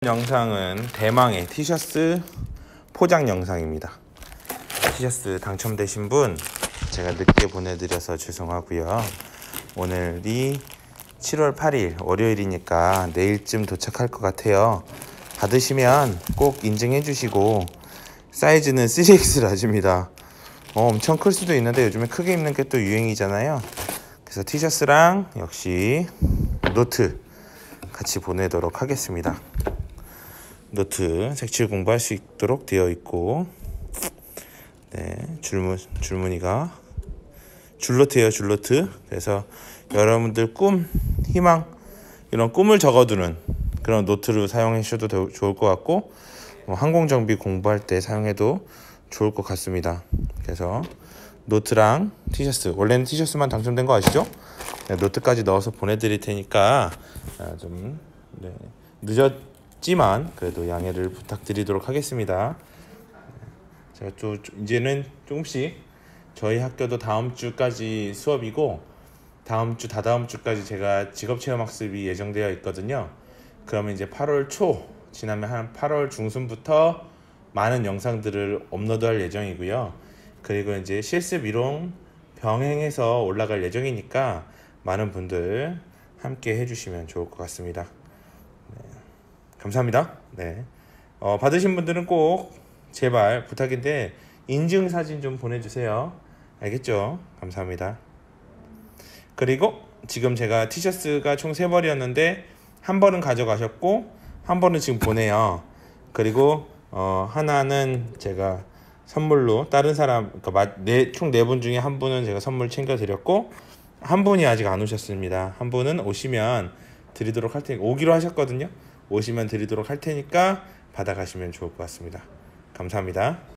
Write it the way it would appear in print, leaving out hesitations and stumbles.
영상은 대망의 티셔츠 포장 영상입니다. 티셔츠 당첨되신 분 제가 늦게 보내드려서 죄송하고요. 오늘이 7월 8일 월요일이니까 내일쯤 도착할 것 같아요. 받으시면 꼭 인증해 주시고, 사이즈는 3X 라지입니다. 엄청 클 수도 있는데 요즘에 크게 입는 게 또 유행이잖아요. 그래서 티셔츠랑 역시 노트 같이 보내도록 하겠습니다. 노트 색칠 공부할 수 있도록 되어 있고, 네, 줄무늬가 줄노트예요. 줄노트. 그래서 여러분들 꿈, 희망, 이런 꿈을 적어두는 그런 노트를 사용해 주셔도 좋을 것 같고, 항공정비 공부할 때 사용해도 좋을 것 같습니다. 그래서 노트랑 티셔츠, 원래는 티셔츠만 당첨된 거 아시죠? 네, 노트까지 넣어서 보내드릴 테니까 좀 늦었지만 그래도 양해를 부탁드리도록 하겠습니다. 제가 또 이제는 조금씩, 저희 학교도 다음 주까지 수업이고 다음 주, 다다음 주까지 제가 직업체험학습이 예정되어 있거든요. 그러면 이제 8월 초 지나면 한 8월 중순부터 많은 영상들을 업로드할 예정이고요. 그리고 이제 실습 이론 병행해서 올라갈 예정이니까 많은 분들 함께 해주시면 좋을 것 같습니다. 네, 감사합니다. 네, 받으신 분들은 꼭 제발 부탁인데 인증사진 좀 보내주세요. 알겠죠? 감사합니다. 그리고 지금 제가 티셔츠가 총 3벌이었는데 한 벌은 가져가셨고 한 벌은 지금 보내요. 그리고 하나는 제가 선물로 다른 사람, 그러니까 총 4분 중에 한 분은 제가 선물 챙겨드렸고, 한 분이 아직 안 오셨습니다. 한 분은 오시면 드리도록 할 테니까, 오기로 하셨거든요. 오시면 드리도록 할 테니까 받아가시면 좋을 것 같습니다. 감사합니다.